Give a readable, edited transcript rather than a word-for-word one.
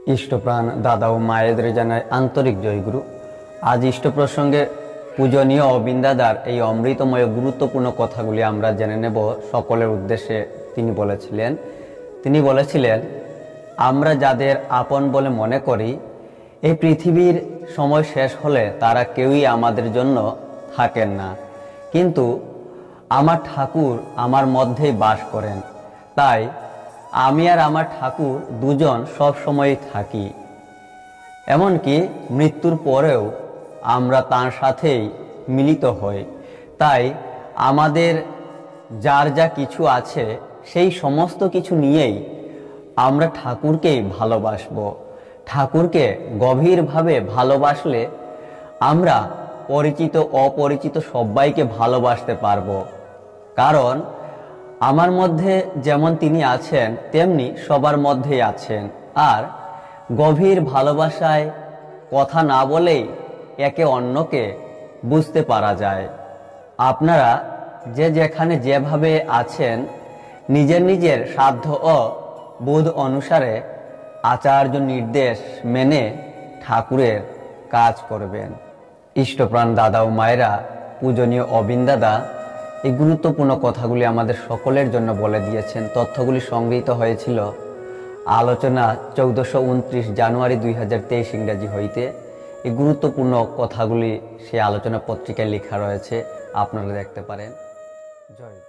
ইষ্টপ্রাণ দাদা ও মায়েদের জানায় আন্তরিক জয়গুরু। আজ ইষ্ট প্রসঙ্গে পূজনীয় অবিন দাদার এই অমৃতময় গুরুত্বপূর্ণ কথাগুলি আমরা জেনে নেব সকলের উদ্দেশ্যে। তিনি বলেছিলেন, আমরা যাদের আপন বলে মনে করি, এই পৃথিবীর সময় শেষ হলে তারা কেউই আমাদের জন্য থাকেন না, কিন্তু আমার ঠাকুর আমার মধ্যেই বাস করেন। তাই আমি আর আমার ঠাকুর দুজন সব সময়ই থাকি। এমনকি মৃত্যুর পরেও আমরা তার সাথেই মিলিত হই। তাই আমাদের যার যা কিছু আছে সেই সমস্ত কিছু নিয়েই আমরা ঠাকুরকেই ভালোবাসব। ঠাকুরকে গভীরভাবে ভালোবাসলে আমরা পরিচিত অপরিচিত সবাইকে ভালোবাসতে পারবো। কারণ আমার মধ্যে যেমন তিনি আছেন তেমনি সবার মধ্যেই আছেন। আর গভীর ভালোবাসায় কথা না বলেই একে অন্যকে বুঝতে পারা যায়। আপনারা যে যেখানে যেভাবে আছেন নিজের নিজের সাধ্য ও বোধ অনুসারে আচার্য নির্দেশ মেনে ঠাকুরের কাজ করবেন। ইষ্টপ্রাণ দাদা ও মায়েরা, পূজনীয় অবিন দাদা এই গুরুত্বপূর্ণ কথাগুলি আমাদের সকলের জন্য বলে দিয়েছেন। তথ্যগুলি সংগৃহীত হয়েছিল আলোচনা 1429 জানুয়ারি 2023 ইংরেজি হইতে। এই গুরুত্বপূর্ণ কথাগুলি সেই আলোচনা পত্রিকায় লেখা রয়েছে, আপনারা দেখতে পারেন। জয়।